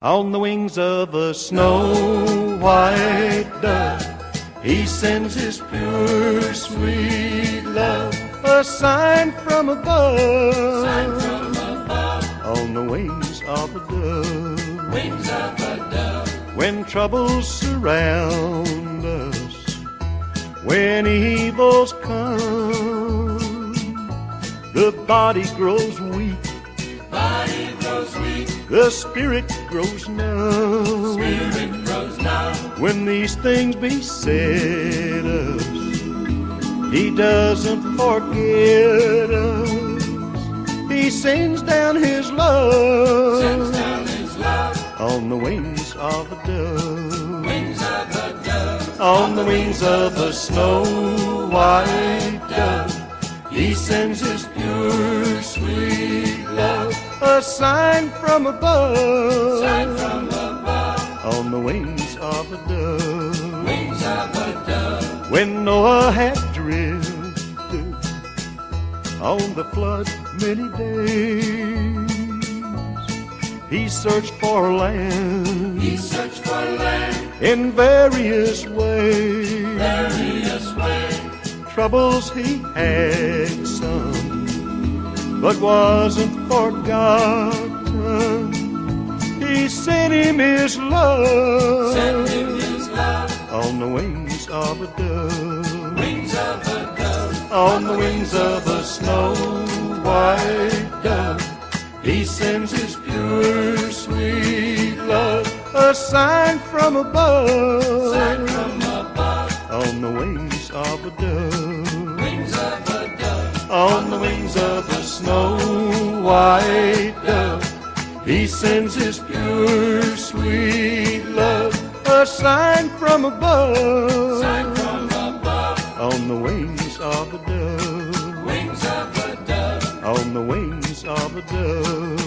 On the wings of a snow-white dove, he sends his pure, sweet love, a sign from above. On the wings of a dove, when troubles surround us, when evils come, the body grows weak, the spirit grows numb. When these things beset us, he doesn't forget us. He sends down his love, on the wings of a dove, on the wings of a snow-white dove. He sends his pure, sweet love, a sign from above, on the wings of a dove. When Noah had drifted on the flood many days, he searched for land, in various ways. Troubles he had some, but wasn't forgotten. He sent him his love, on the wings of a dove, on the wings of a snow-white dove. He sends his pure, sweet love, a sign from above, on the wings of a dove, on the wings of a snow-white dove. He sends his pure, sweet love, a sign from above, on the wings of a dove, on the wings of a dove.